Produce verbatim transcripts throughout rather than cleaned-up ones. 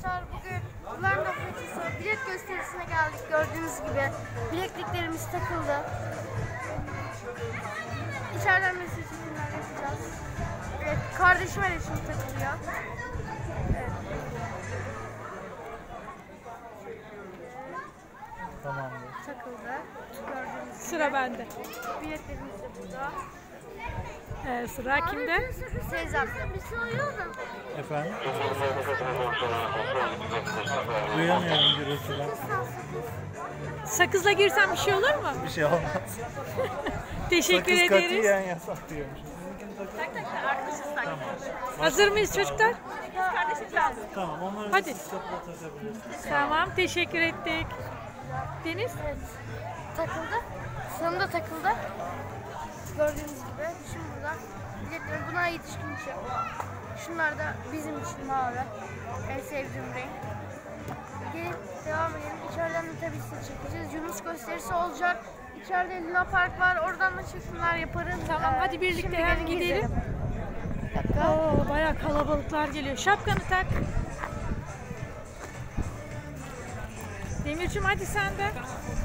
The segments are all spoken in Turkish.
arkadaşlar, bugün Orlando Fetisi bilet gösterisine geldik. Gördüğünüz gibi bilekliklerimiz takıldı. İçeriden mesaj çekimler yapacağız. Evet, kardeşime de şimdi takılıyor. Evet. Tamamdır. Takıldı. Gördüğünüz gibi. Sıra bende. Biletlerimiz de burada. Ee, sıra kimde? Teyzem. Bir şey oluyor da. Efendim? Duyamıyorum gürültüden. Sakızla girsem bir şey olur mu? Bir şey olmaz. Teşekkür Sakız ederiz. katiyen yasak diyormuş. Tamam. Hazır mıyız çocuklar? Tamam, onları Hadi. siz kapıda takabilirsiniz. Tamam, teşekkür ettik. Deniz? Evet. Takıldı. Sonunda takıldı. Gördüğünüz gibi. Şimdi burada biletler, bunlar yetişkin için. Şunlar da bizim için mavi. En sevdiğim renk. Gelin devam edelim. İçeriden de tabii size çekeceğiz. Yunus gösterisi olacak. İçeride Luna Park var. Oradan da çekimler yaparız. Tamam, Ee, hadi birlikte şimdi hem gelin gidelim. gezelim. Bir dakika. Oo, bayağı kalabalıklar geliyor. Şapkanı tak. Demircim hadi sen de.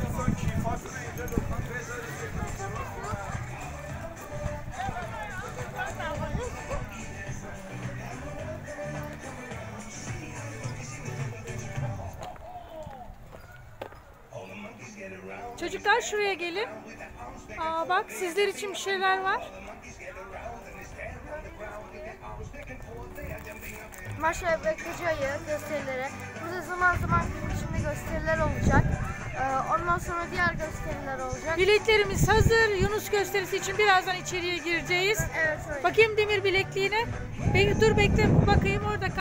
Çocuklar şuraya gelin. Aa bak, sizler için bir şeyler var. Maşa ve Koca Ayı gösterileri. Burada zaman zaman gün içinde gösteriler olacak. Ee, ondan sonra diğer gösteriler olacak. Biletlerimiz hazır. Yunus gösterisi için birazdan içeriye gireceğiz. Evet, öyle. Bakayım Demir bilekliğine. Be dur bekle bakayım orada.